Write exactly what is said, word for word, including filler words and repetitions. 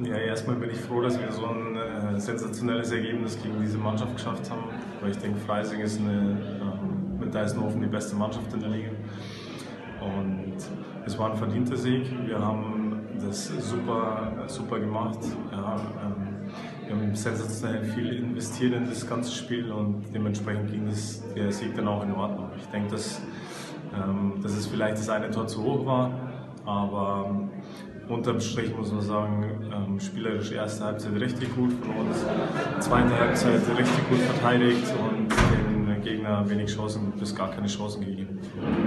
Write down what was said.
Ja, erstmal bin ich froh, dass wir so ein äh, sensationelles Ergebnis gegen diese Mannschaft geschafft haben, weil ich denke, Freising ist eine, ähm, mit Deisenhofen die beste Mannschaft in der Liga. Und es war ein verdienter Sieg. Wir haben das super, super gemacht. Ja, ähm, wir haben sensationell viel investiert in das ganze Spiel und dementsprechend ging das, der Sieg dann auch in Ordnung. Ich denke, dass, ähm, dass es vielleicht das eine Tor zu hoch war, aber ähm, unterm Strich muss man sagen, ähm, spielerisch erste Halbzeit richtig gut von uns, zweite Halbzeit richtig gut verteidigt und den Gegner wenig Chancen bis gar keine Chancen gegeben.